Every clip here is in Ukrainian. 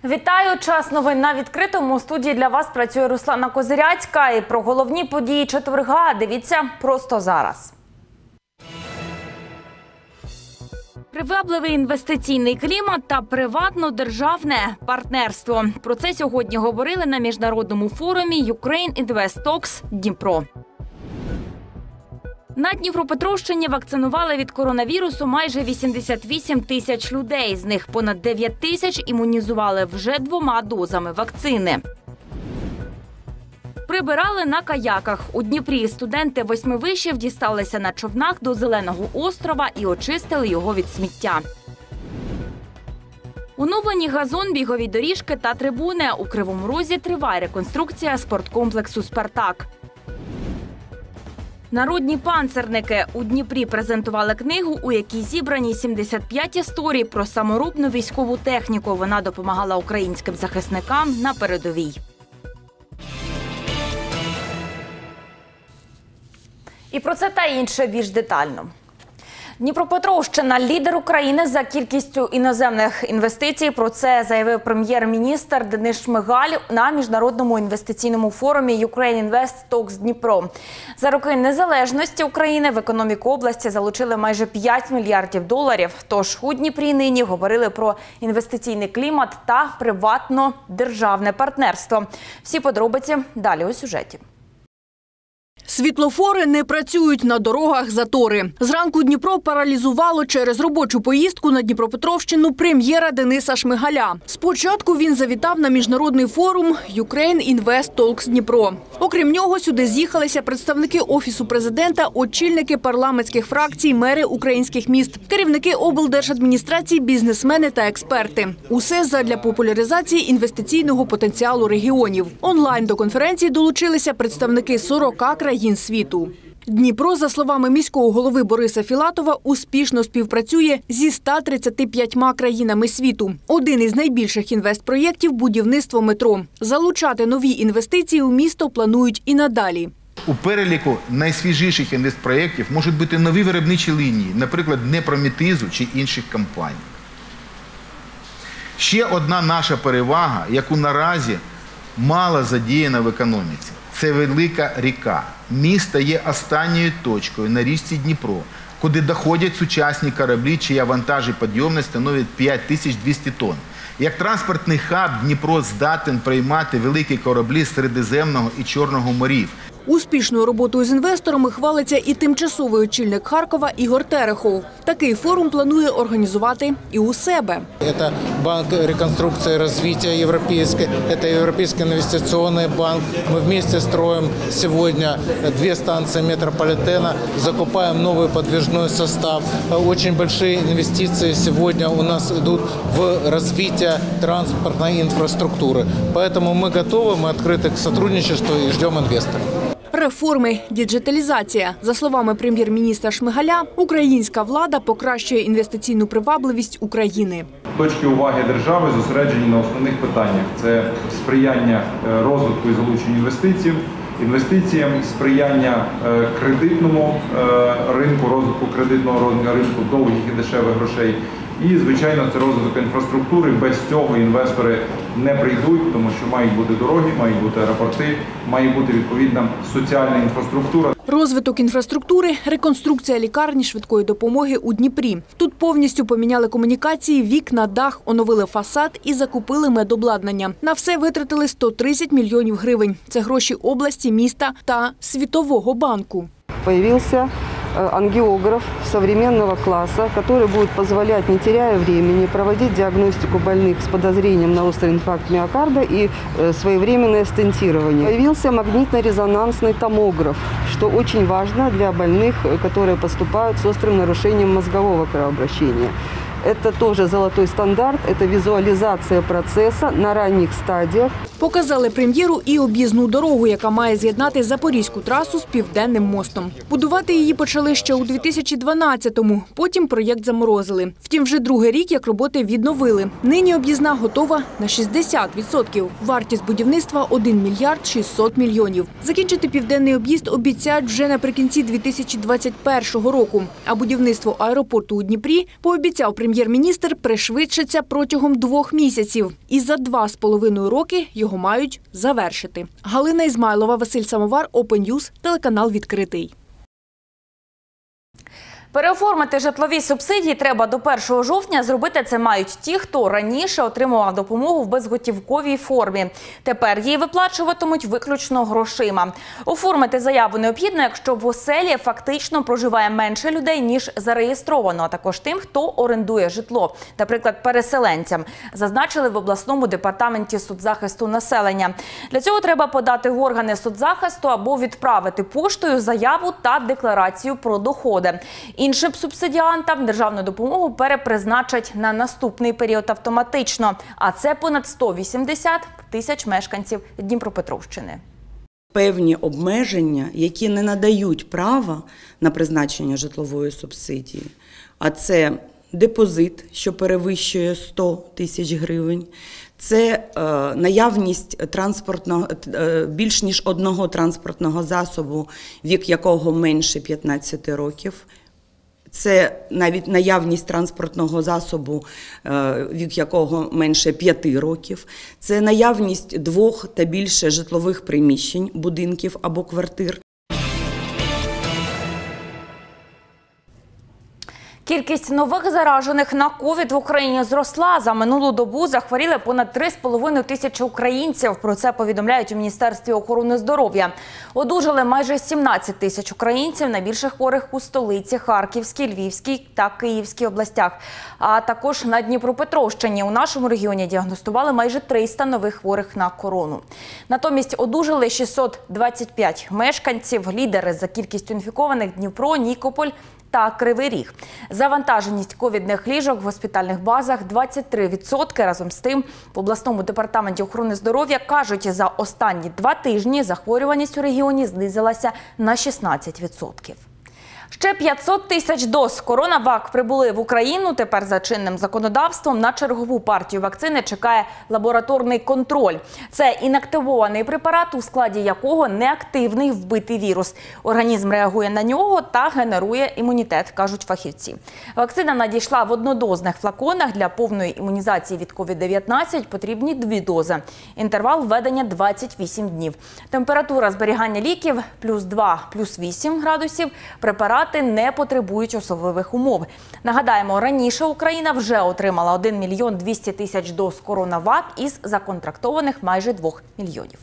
Вітаю! Час новин на відкритому. У студії для вас працює Руслана Козиряцька. І про головні події четверга дивіться просто зараз. Привабливий інвестиційний клімат та приватно-державне партнерство. Про це сьогодні говорили на міжнародному форумі Ukraine Invest Talks Дніпро. На Дніпропетровщині вакцинували від коронавірусу майже 88 тисяч людей. З них понад 9 тисяч імунізували вже 2 дозами вакцини. Прибирали на каяках. У Дніпрі студенти 8 вишів дісталися на човнах до Зеленого острова і очистили його від сміття. Оновлені газон, бігові доріжки та трибуни. У Кривому Розі триває реконструкція спорткомплексу «Спартак». Народні панцерники у Дніпрі презентували книгу, у якій зібрані 75 історій про саморобну військову техніку. Вона допомагала українським захисникам на передовій. І про це та інше більш детально. Дніпропетровщина – лідер України за кількістю іноземних інвестицій. Про це заявив прем'єр-міністр Денис Шмигаль на міжнародному інвестиційному форумі Ukraine Invest Talks Дніпро. За роки незалежності України в економіку області залучили майже 5 мільярдів доларів. Тож у Дніпрі нині говорили про інвестиційний клімат та приватно-державне партнерство. Всі подробиці далі у сюжеті. Світлофори не працюють, на дорогах затори. Зранку Дніпро паралізувало через робочу поїздку на Дніпропетровщину прем'єра Дениса Шмигаля. Спочатку він завітав на міжнародний форум Ukraine Invest Talks Дніпро. Окрім нього, сюди з'їхалися представники Офісу президента, очільники парламентських фракцій, мери українських міст, керівники облдержадміністрацій, бізнесмени та експерти. Усе задля популяризації інвестиційного потенціалу регіонів. Онлайн до конференції долучилися представники 40 країн світу. Дніпро, за словами міського голови Бориса Філатова, успішно співпрацює зі 135 країнами світу. Один із найбільших інвестпроєктів – будівництво метро. Залучати нові інвестиції у місто планують і надалі. У переліку найсвіжіших інвестпроєктів можуть бути нові виробничі лінії, наприклад, Днепрометизу чи інших компаній. Ще одна наша перевага, яку наразі мало задіяна в економіці. Це велика ріка. Місто є останньою точкою на річці Дніпро, куди доходять сучасні кораблі, чия вантажопідйомність становить 5200 тонн. Як транспортний хаб Дніпро здатен приймати великі кораблі Середземного і Чорного морів. Успішною роботою з інвесторами хвалиться і тимчасовий очільник Харкова Ігор Терехов. Такий форум планує організувати і у себе. Це банк реконструкції і розвитку європейський, це Європейський інвестиційний банк. Ми вместе строим сегодня 2 станции метрополитена, закупаем новый подвижной состав. Очень большие инвестиции сегодня у нас идут в развитие транспортной инфраструктуры. Поэтому мы готовы, мы открыты к сотрудничеству и ждем инвесторов. Реформи, діджиталізація. За словами прем'єр-міністра Шмигаля, українська влада покращує інвестиційну привабливість України. Точки уваги держави зосереджені на основних питаннях. Це сприяння розвитку і залученню інвестиціям, сприяння кредитному ринку, розвитку кредитного ринку, довгих і дешевих грошей. І, звичайно, це розвиток інфраструктури. Без цього інвестори не прийдуть, тому що мають бути дороги, мають бути аеропорти, має бути відповідна соціальна інфраструктура. Розвиток інфраструктури, реконструкція лікарні швидкої допомоги у Дніпрі. Тут повністю поміняли комунікації, вікна, дах, оновили фасад і закупили медобладнання. На все витратили 130 мільйонів гривень. Це гроші області, міста та Світового банку. Появился ангиограф современного класса, который будет позволять, не теряя времени, проводить диагностику больных с подозрением на острый инфаркт миокарда и своевременное стентирование. Появился магнитно-резонансный томограф, что очень важно для больных, которые поступают с острым нарушением мозгового кровообращения. Это тоже золотой стандарт, это візуалізація процесу на ранніх стадіях. Показали прем'єру і об'їзну дорогу, яка має з'єднати Запорізьку трасу з Південним мостом. Будувати її почали ще у 2012-му, потім проєкт заморозили. Втім, вже другий рік, як роботи відновили. Нині об'їзна готова на 60%. Вартість будівництва – 1 мільярд 600 мільйонів. Закінчити південний об'їзд обіцяють вже наприкінці 2021 року. А будівництво аеропорту у Дніпрі пообіцяв прем'єр прем'єр-міністр пришвидшиться протягом 2 місяців. І за 2,5 роки його мають завершити. Галина Ізмайлова, Василь Самовар, Open News, телеканал «Відкритий». Переоформити житлові субсидії треба до 1 жовтня. Зробити це мають ті, хто раніше отримував допомогу в безготівковій формі. Тепер її виплачуватимуть виключно грошима. Оформити заяву необхідно, якщо в оселі фактично проживає менше людей, ніж зареєстровано, а також тим, хто орендує житло, наприклад, переселенцям, зазначили в обласному департаменті соцзахисту населення. Для цього треба подати в органи соцзахисту або відправити поштою заяву та декларацію про доходи. Іншим субсидіантам державну допомогу перепризначать на наступний період автоматично, а це понад 180 тисяч мешканців Дніпропетровщини. Певні обмеження, які не надають права на призначення житлової субсидії, а це депозит, що перевищує 100 тисяч гривень, це наявність більш ніж одного транспортного засобу, вік якого менше 15 років, це навіть наявність транспортного засобу, вік якого менше 5 років. Це наявність 2 та більше житлових приміщень, будинків або квартир. Кількість нових заражених на ковід в Україні зросла. За минулу добу захворіли понад 3,5 тисячі українців. Про це повідомляють у Міністерстві охорони здоров'я. Одужали майже 17 тисяч українців, найбільше хворих у столиці, Харківській, Львівській та Київській областях. А також на Дніпропетровщині. У нашому регіоні діагностували майже 300 нових хворих на корону. Натомість одужали 625 мешканців. Лідери за кількістю інфікованих – Дніпро, Нікополь та Кривий Ріг. Завантаженість ковідних ліжок в госпітальних базах 23%. Разом з тим, в обласному департаменті охорони здоров'я кажуть, за останні 2 тижні захворюваність у регіоні знизилася на 16%. Ще 500 тисяч доз коронавак прибули в Україну. Тепер за чинним законодавством на чергову партію вакцини чекає лабораторний контроль. Це інактивований препарат, у складі якого неактивний вбитий вірус. Організм реагує на нього та генерує імунітет, кажуть фахівці. Вакцина надійшла в однодозних флаконах. Для повної імунізації від COVID-19 потрібні 2 дози. Інтервал введення 28 днів. Температура зберігання ліків +2, +8 градусів. Препарати не потребують особливих умов. Нагадаємо, раніше Україна вже отримала 1 мільйон 200 тисяч доз коронавак із законтрактованих майже 2 мільйонів.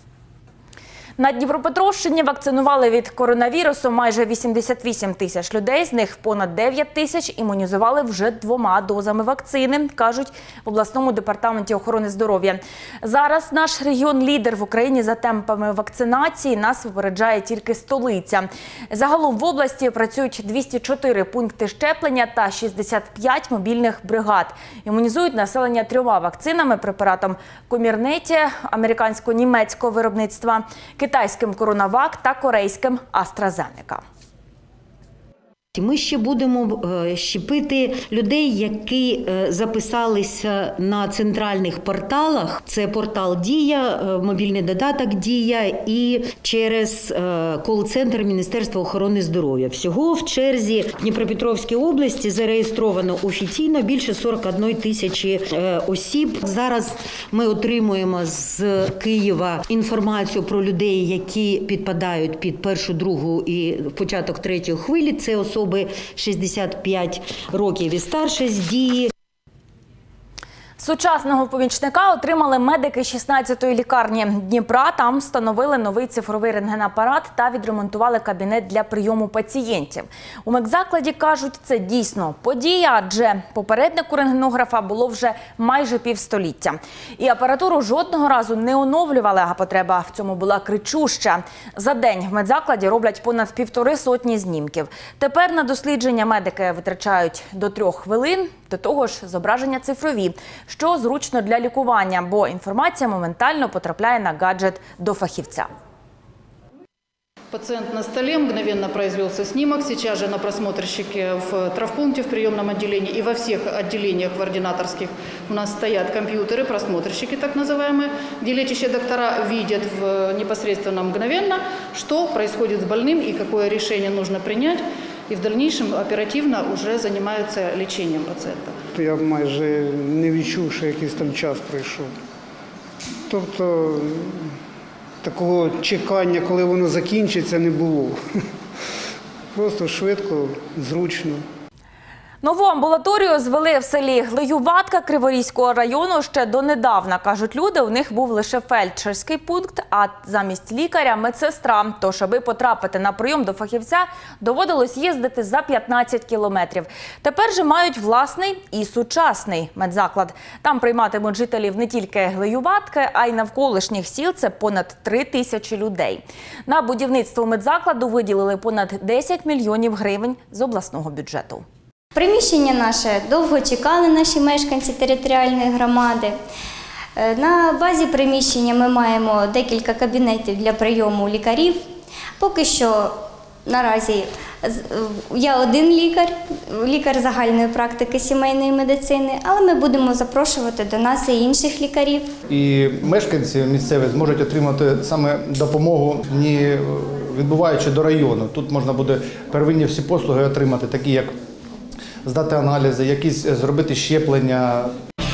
На Дніпропетровщині вакцинували від коронавірусу майже 88 тисяч людей, з них понад 9 тисяч імунізували вже 2 дозами вакцини, кажуть в обласному департаменті охорони здоров'я. Зараз наш регіон лідер в Україні за темпами вакцинації, нас випереджає тільки столиця. Загалом в області працюють 204 пункти щеплення та 65 мобільних бригад. Імунізують населення 3 вакцинами: препаратом Комірнеті американсько-німецького виробництва, китайським коронавак та корейським AstraZeneca. Ми ще будемо щепити людей, які записалися на центральних порталах. Це портал «Дія», мобільний додаток «Дія» і через кол-центр Міністерства охорони здоров'я. Всього в черзі в Дніпропетровській області зареєстровано офіційно більше 41 тисячі осіб. Зараз ми отримуємо з Києва інформацію про людей, які підпадають під 1, 2 і початок 3 хвилі. Це особи 65 років і старше з Дії. Сучасного помічника отримали медики 16-ї лікарні Дніпра. Там встановили новий цифровий рентгенапарат та відремонтували кабінет для прийому пацієнтів. У медзакладі кажуть, це дійсно подія, адже попереднику рентгенографа було вже майже півстоліття. І апаратуру жодного разу не оновлювали, а потреба в цьому була кричуща. За день в медзакладі роблять понад 1,5 сотні знімків. Тепер на дослідження медики витрачають до 3 хвилин, до того ж зображення цифрові, що зручно для лікування, бо інформація моментально потрапляє на гаджет до фахівця. Пациент на столе, мгновенно произвелся снимок, сейчас же на просмотрщике в травмпункте, в приемном отделении и во всех отделениях в ординаторских у нас стоят компьютеры, просмотрщики так называемые, где лечащие доктора видят непосредственно мгновенно, что происходит с больным и какое решение нужно принять. и в дальнейшем оперативно уже занимаются лечением пациента. Я майже не відчув, що якийсь там час пройшов. Тобто такого чекання, коли воно закінчиться, не було. Просто швидко, зручно. Нову амбулаторію звели в селі Глиюватка Криворізького району ще донедавна. Кажуть люди, у них був лише фельдшерський пункт, а замість лікаря – медсестра. Тож, аби потрапити на прийом до фахівця, доводилось їздити за 15 кілометрів. Тепер же мають власний і сучасний медзаклад. Там прийматимуть жителів не тільки Глиюватки, а й навколишніх сіл – це понад 3 тисячі людей. На будівництво медзакладу виділили понад 10 мільйонів гривень з обласного бюджету. Приміщення наше довго чекали наші мешканці територіальної громади. На базі приміщення ми маємо декілька кабінетів для прийому лікарів. Поки що наразі я один лікар загальної практики сімейної медицини, але ми будемо запрошувати до нас і інших лікарів. І мешканці місцеві зможуть отримати саме допомогу, не відбуваючи до району. Тут можна буде первинні всі послуги отримати, такі як здати аналізи, якісь зробити щеплення.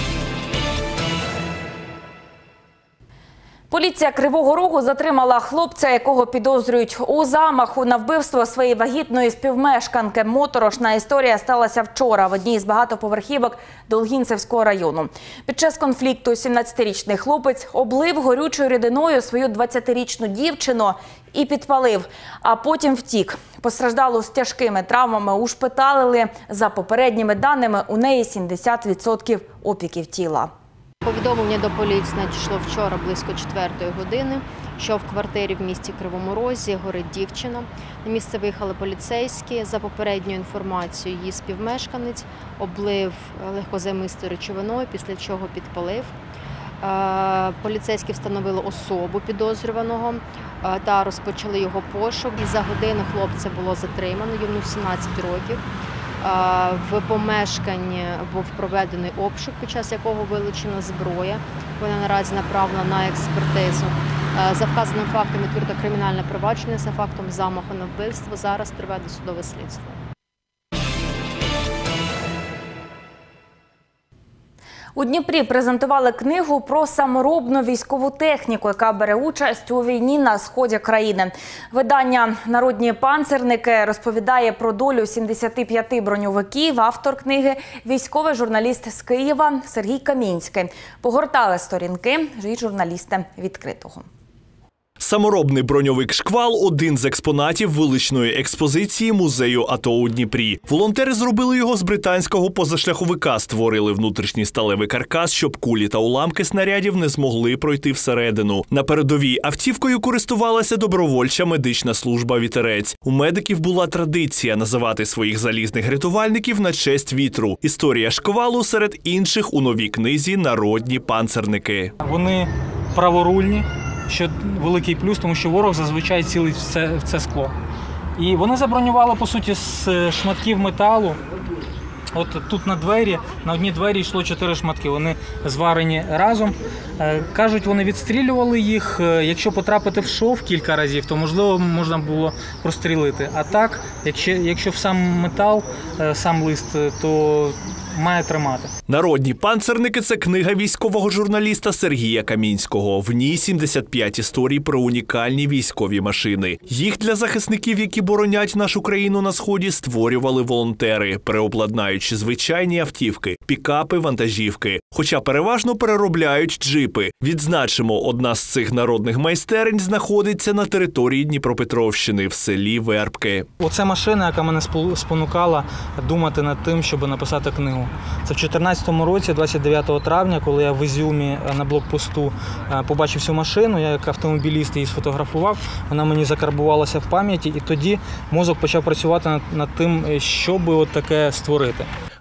Поліція Кривого Рогу затримала хлопця, якого підозрюють у замаху на вбивство своєї вагітної співмешканки. Моторошна історія сталася вчора в одній з багатоповерхівок Долгінцевського району. Під час конфлікту 17-річний хлопець облив горючою рідиною свою 20-річну дівчину і підпалив, а потім втік. Постраждалу з тяжкими травмами ушпиталили. За попередніми даними, у неї 70% опіків тіла. Повідомлення до поліції надійшло вчора близько 4-ї години, що в квартирі в місті Кривому Розі горить дівчина. На місце виїхали поліцейські. За попередньою інформацією, її співмешканець облив легкозаймистою речовиною, після чого підпалив. Поліцейські встановили особу підозрюваного та розпочали його пошук. І за годину хлопця було затримано, йому 17 років. В помешканні був проведений обшук, під час якого вилучена зброя. Вона наразі направлена на експертизу. За вказаним фактом відкрито кримінальне провадження за фактом замаху на вбивство. Зараз триває досудове слідство. У Дніпрі презентували книгу про саморобну військову техніку, яка бере участь у війні на сході країни. Видання «Народні панцерники» розповідає про долю 75 броньовиків. Автор книги – військовий журналіст з Києва Сергій Камінський. Погортали сторінки і журналісти «Відкритого». Саморобний броньовик «Шквал» – один з експонатів величної експозиції музею АТО у Дніпрі. Волонтери зробили його з британського позашляховика, створили внутрішній сталевий каркас, щоб кулі та уламки снарядів не змогли пройти всередину. На передовій автівкою користувалася добровольча медична служба «Вітерець». У медиків була традиція називати своїх залізних рятувальників на честь вітру. Історія «Шквалу» серед інших у новій книзі «Народні панцерники». Вони праворульні. Що великий плюс, тому що ворог зазвичай цілить в це скло. І вони забронювали, по суті, з шматків металу. От тут на одній двері йшло 4 шматки, вони зварені разом. Кажуть, вони відстрілювали їх, якщо потрапити в шов кілька разів, то, можливо, можна було прострілити. А так, якщо в сам метал, сам лист, то має тримати. «Народні панцерники» – це книга військового журналіста Сергія Камінського. В ній 75 історій про унікальні військові машини. Їх для захисників, які боронять нашу країну на Сході, створювали волонтери, переобладнаючи звичайні автівки, пікапи, вантажівки. Хоча переважно переробляють джипи. Відзначимо, одна з цих народних майстерень знаходиться на території Дніпропетровщини, в селі Вербки. Оце машина, яка мене спонукала думати над тим, щоб написати книгу. Це в 2014 році, 29 травня, коли я в Ізюмі на блокпосту побачив цю машину, я як автомобіліст її сфотографував, вона мені закарбувалася в пам'яті, і тоді мозок почав працювати над тим, що би от таке створити.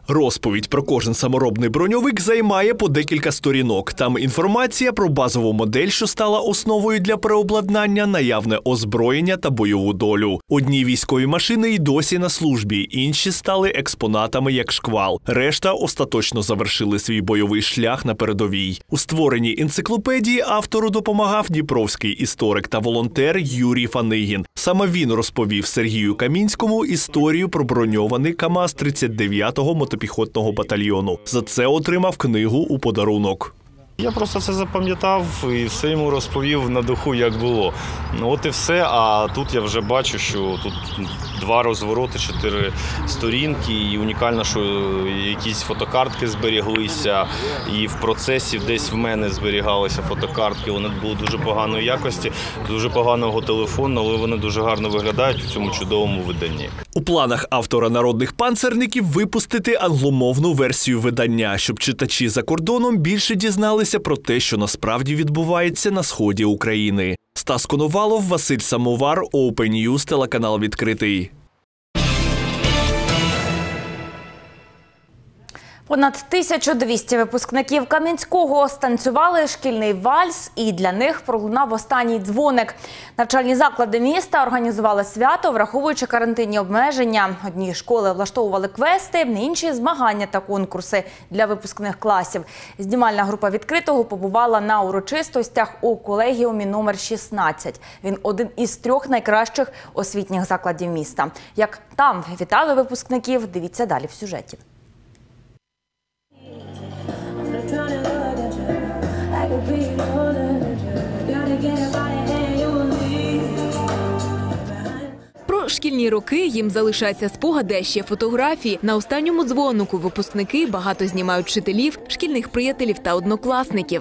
Розповідь про кожен саморобний броньовик займає по декілька сторінок. Там інформація про базову модель, що стала основою для переобладнання, наявне озброєння та бойову долю. Одні військові машини й досі на службі, інші стали експонатами як «Шквал». Решта остаточно завершили свій бойовий шлях на передовій. У створенні енциклопедії автору допомагав дніпровський історик та волонтер Юрій Фанигін. Саме він розповів Сергію Камінському історію про броньований КАМАЗ 39-го мотопіхотного батальйону. За це отримав книгу у подарунок. Я просто це запам'ятав і все йому розповів на духу, як було. От і все, а тут я вже бачу, що тут 2 розвороти, 4 сторінки, і унікально, що якісь фотокартки зберіглися, і в процесі десь в мене зберігалися фотокартки, вони були дуже поганої якості, дуже поганого телефону, але вони дуже гарно виглядають у цьому чудовому виданні. У планах автора «Народних панцерників» випустити англомовну версію видання, щоб читачі за кордоном більше дізналися про те, що насправді відбувається на сході України. Стас Коновалов, Василь Самовар, Open News, телеканал «Відкритий». Понад 1200 випускників Кам'янського станцювали шкільний вальс, і для них пролунав останній дзвоник. Навчальні заклади міста організували свято, враховуючи карантинні обмеження. Одні школи влаштовували квести, інші – змагання та конкурси для випускних класів. Знімальна група «Відкритого» побувала на урочистостях у колегіумі номер 16. Він один із 3 найкращих освітніх закладів міста. Як там вітали випускників, дивіться далі в сюжеті. Про шкільні роки їм залишаються спогади, а ще фотографії. На останньому дзвонику випускники багато знімають вчителів, шкільних приятелів та однокласників.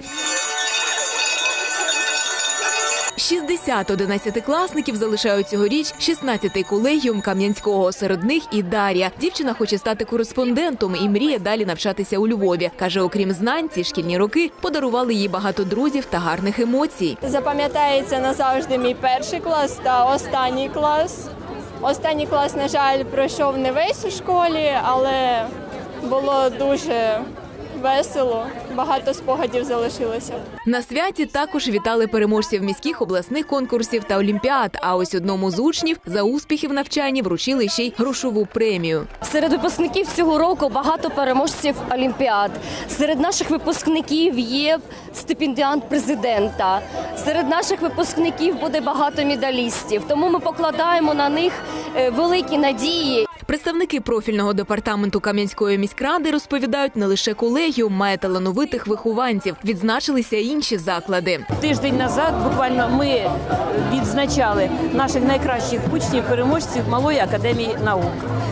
60 11-класників залишають цьогоріч 16-й колегіум Кам'янського. Серед них і Дар'я. Дівчина хоче стати кореспондентом і мріє далі навчатися у Львові. Каже, окрім знань, ці шкільні роки подарували їй багато друзів та гарних емоцій. Запам'ятається назавжди мій перший клас та останній клас. Останній клас, на жаль, пройшов не весь у школі, але було дуже весело, багато спогадів залишилося. На святі також вітали переможців міських, обласних конкурсів та олімпіад. А ось одному з учнів за успіхи в навчанні вручили ще й грошову премію. Серед випускників цього року багато переможців олімпіад. Серед наших випускників є стипендіант президента. Серед наших випускників буде багато медалістів. Тому ми покладаємо на них великі надії. Представники профільного департаменту Кам'янської міськради розповідають, не лише колегіум має талановитих вихованців. Відзначилися й інші заклади. Тиждень назад буквально ми відзначали наших найкращих учнів-переможців Малої академії наук.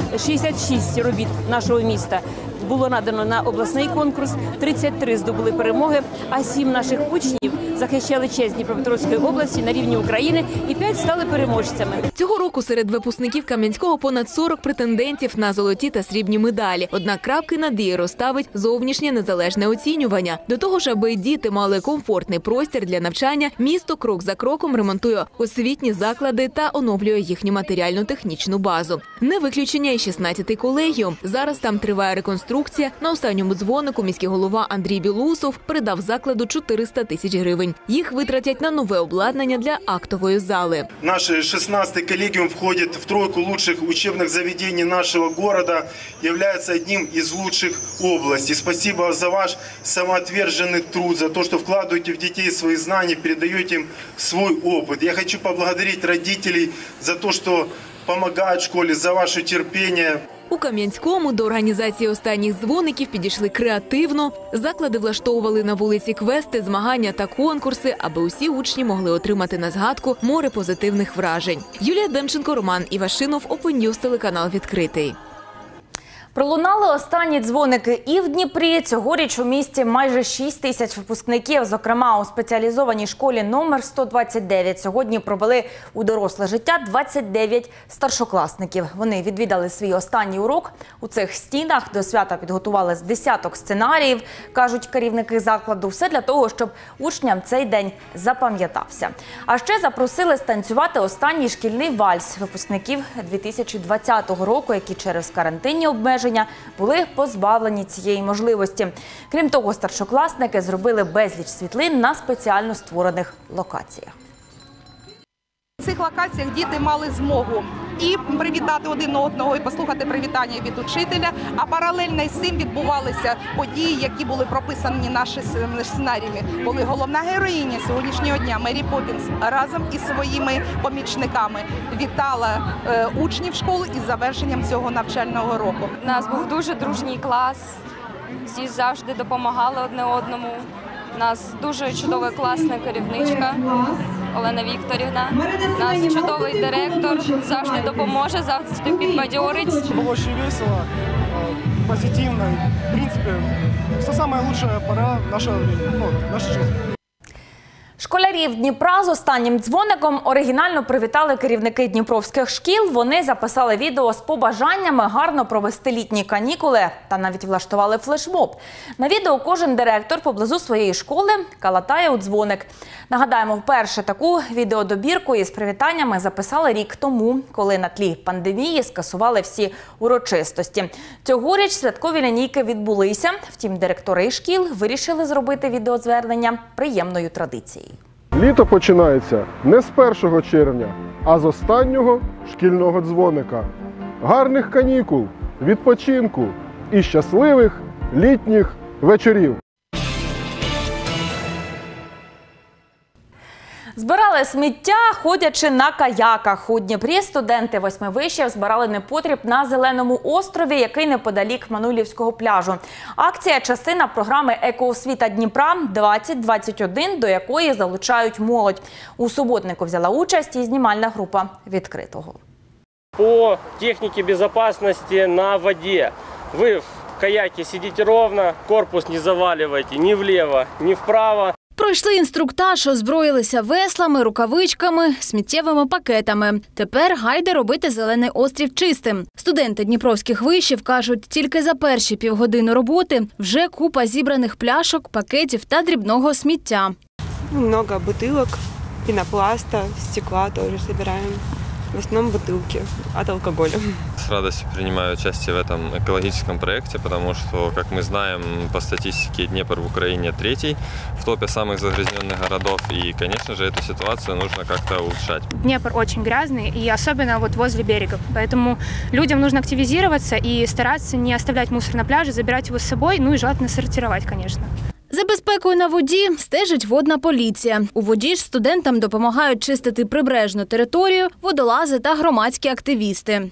66 робіт нашого міста було надано на обласний конкурс, 33 здобули перемоги, а 7 наших учнів захищали честь Дніпропетровської області на рівні України і 5 стали переможцями. Цього року серед випускників Кам'янського понад 40 претендентів на золоті та срібні медалі. Однак крапки над «і» розставить зовнішнє незалежне оцінювання. До того ж, аби діти мали комфортний простір для навчання, місто крок за кроком ремонтує освітні заклади та оновлює їхню матеріально-технічну базу. Не виключення і 16-й колегіум. Зараз там триває реконструкція. На останньому дзвонику міський голова Андрій Білоусов передав закладу 400 тисяч гривень. Їх витратять на нове обладнання для актової зали. Наш 16-й коллегиум входит в 3 лучших учебных заведений нашего города, является одним из лучших областей. Спасибо за ваш самоотверженный труд, за то, что вкладываете в детей свои знания, передаете им свой опыт. Я хочу поблагодарить родителей за то, что помогают школе, за ваше терпение. У Кам'янському до організації останніх дзвоників підійшли креативно. Заклади влаштовували на вулиці квести, змагання та конкурси, аби усі учні могли отримати на згадку море позитивних вражень. Юлія Демченко, Роман Івашинов, Open News, телеканал «Відкритий». Пролунали останні дзвоники і в Дніпрі. Цьогоріч у місті майже 6 тисяч випускників. Зокрема, у спеціалізованій школі номер 129 сьогодні провели у доросле життя 29 старшокласників. Вони відвідали свій останній урок. У цих стінах до свята підготували з десяток сценаріїв, кажуть керівники закладу. Все для того, щоб учням цей день запам'ятався. А ще запросили станцювати останній шкільний вальс випускників 2020 року, які через карантинні обмеження обмеження, були позбавлені цієї можливості. Крім того, старшокласники зробили безліч світлин на спеціально створених локаціях. В цих локаціях діти мали змогу і привітати один одного, і послухати привітання від учителя, а паралельно з цим відбувалися події, які були прописані нашими сценаріями. Коли головна героїня сьогоднішнього дня Мері Поппінс разом із своїми помічниками вітала учнів школи із завершенням цього навчального року. У нас був дуже дружній клас, всі завжди допомагали одне одному. У нас дуже чудова класна керівничка Олена Вікторівна. У нас чудовий директор, завжди допоможе, завжди підбадьорить. Було дуже весело, позитивно. В принципі, це найкраща пора нашого життя. Школярів Дніпра з останнім дзвоником оригінально привітали керівники дніпровських шкіл. Вони записали відео з побажаннями гарно провести літні канікули та навіть влаштували флешмоб. На відео кожен директор поблизу своєї школи калатає у дзвоник. Нагадаємо, вперше таку відеодобірку із привітаннями записали рік тому, коли на тлі пандемії скасували всі урочистості. Цьогоріч святкові лінійки відбулися, втім директори шкіл вирішили зробити відеозвернення приємною традицією. Літо починається не з 1 червня, а з останнього шкільного дзвоника. Гарних канікул, відпочинку і щасливих літніх вечорів! Збирали сміття, ходячи на каяках. У Дніпрі студенти 8 вишів збирали непотріб на Зеленому острові, який неподалік Манулівського пляжу. Акція – частина програми «Екоосвіта Дніпра 2021», до якої залучають молодь. У суботнику взяла участь і знімальна група «Відкритого». По технике безопасности на воде. Вы в каяке сидите ровно, корпус не заваливайте ни влево, ни вправо. Пройшли інструктаж, озброїлися веслами, рукавичками, сміттєвими пакетами. Тепер гайде робити Зелений острів чистим. Студенти дніпровських вишів кажуть, тільки за перші півгодини роботи вже купа зібраних пляшок, пакетів та дрібного сміття. Много бутилок, пенопласта, стекла тоже собираем. В основном бутылки от алкоголя. С радостью принимаю участие в этом экологическом проекте, потому что, как мы знаем, по статистике Днепр в Украине 3-й в топе самых загрязненных городов. И, конечно же, эту ситуацию нужно как-то улучшать. Днепр очень грязный, и особенно вот возле берегов. Поэтому людям нужно активизироваться и стараться не оставлять мусор на пляже, забирать его с собой, ну и желательно сортировать, конечно. За безпекою на воді стежить водна поліція. У воді ж студентам допомагають чистити прибережну територію, водолази та громадські активісти.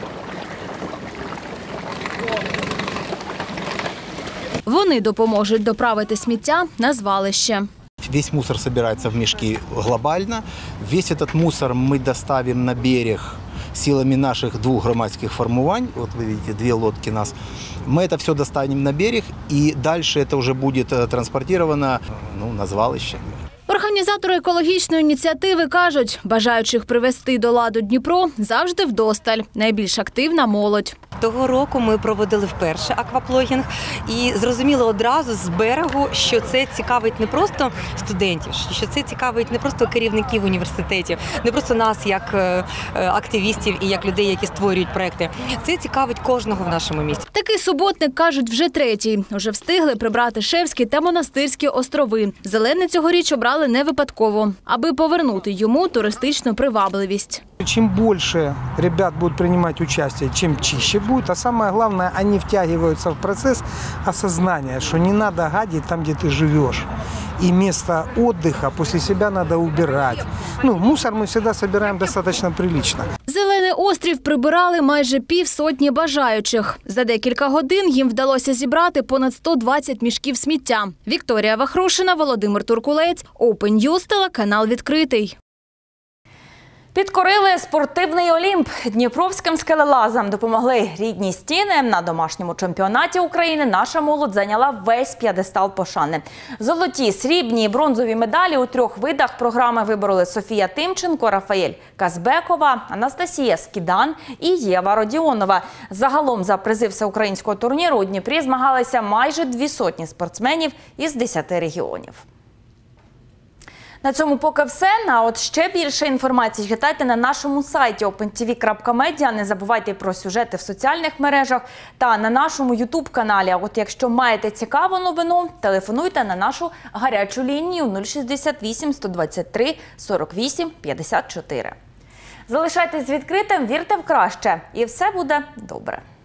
Вони допоможуть доправити сміття на звалище. Весь мусор собирается в мешки глобально. Весь этот мусор мы доставим на берег силами наших 2 громадских формувань. Вот вы видите, 2 лодки нас. Мы это все достанем на берег, и дальше это уже будет транспортировано на звалище. Організатори екологічної ініціативи кажуть, бажаючих привести до ладу Дніпро завжди вдосталь. Найбільш активна молодь. Того року ми проводили вперше акваплогінг і зрозуміли одразу з берегу, що це цікавить не просто студентів, що це цікавить не просто керівників університетів, не просто нас як активістів і як людей, які створюють проекти. Це цікавить кожного в нашому місті. Такий суботник, кажуть, вже 3-й. Уже встигли прибрати Шевські та Монастирські острови. Зелений цьогоріч обрали не випадково, аби повернути йому туристичну привабливість. Чем больше ребят будут принимать участие, чем чище будет. А самое главное, они втягиваются в процесс осознания, что не надо гадить там, где ты живешь. И место отдыха после себя надо убирать. Мусор мы всегда собираем достаточно прилично. Зелений острів прибирали майже півсотні бажаючих. За декілька годин їм вдалося зібрати понад 120 мішків сміття. Вікторія Вахрушина, Володимир Туркулець, Open News, телеканал «Відкритий». Підкорили спортивний Олімп. Дніпровським скелелазам допомогли рідні стіни. На домашньому чемпіонаті України наша молодь зайняла весь п'єдестал пошани. Золоті, срібні і бронзові медалі у 3 видах програми вибороли Софія Тимченко, Рафаель Казбекова, Анастасія Скідан і Єва Родіонова. Загалом за призи всеукраїнського турніру у Дніпрі змагалися майже 200 спортсменів із 10 регіонів. На цьому поки все. А от ще більше інформації читайте на нашому сайті opentv.media. Не забувайте про сюжети в соціальних мережах та на нашому YouTube-каналі. А от якщо маєте цікаву новину, телефонуйте на нашу гарячу лінію 068 123 48 54. Залишайтесь відкритим, вірте в краще, і все буде добре.